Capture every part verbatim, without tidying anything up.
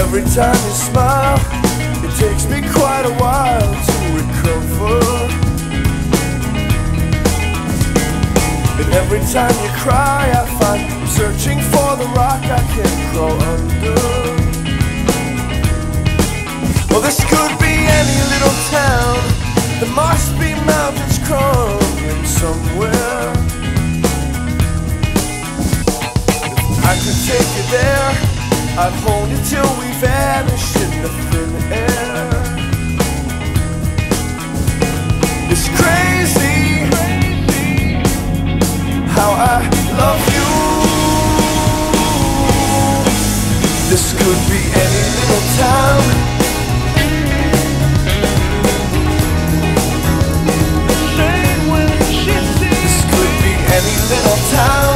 every time you smile, it takes me quite a while to recover. And every time you cry, I find I'm searching for the rock I can crawl under. Well, this could be any little town. There must be mountains crumbling somewhere. If I could take you there, I'd hold you till we vanish in the thin air. It's crazy how I love you. This could be any little town. This could be any little town.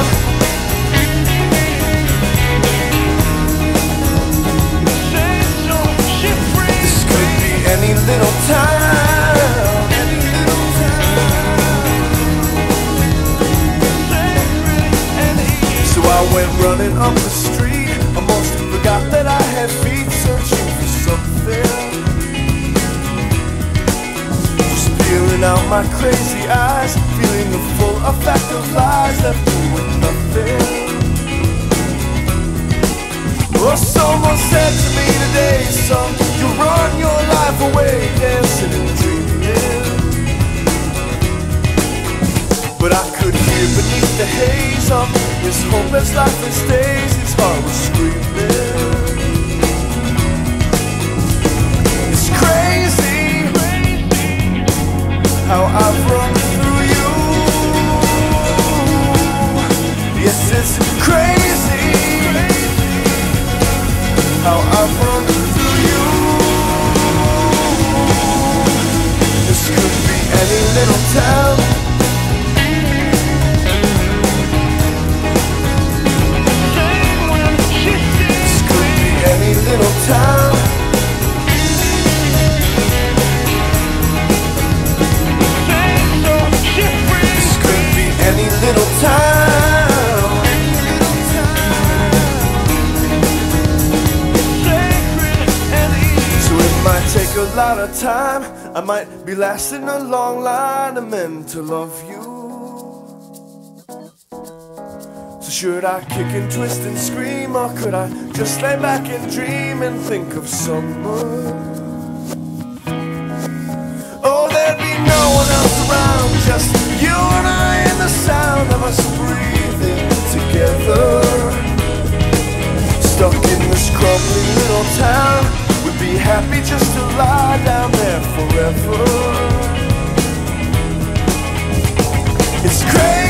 This could be any little town. Any little town. So I went running up the street, almost forgot that I had feet, searching for something. Just peering out my crazy eyes, feeling the full effect of lies left me with nothing. Well, someone said to me today, son, you run your life away, dancing and dreaming. But I could hear beneath the haze of his hopeless, lifeless days, his heart was screaming. It's crazy how I've run through you. Yes, it's crazy how I've run through you. This could be any little town. This could be any little town. This could be any little town. So it might take a lot of time. I might be last in a long line of men to love you. So should I kick and twist and scream, or could I just lay back and dream and think of summer? Oh, there'd be no one else around, just you and I, and the sound of us breathing together. Stuck in this crumbling little town, would be happy just to lie down there forever. It's crazy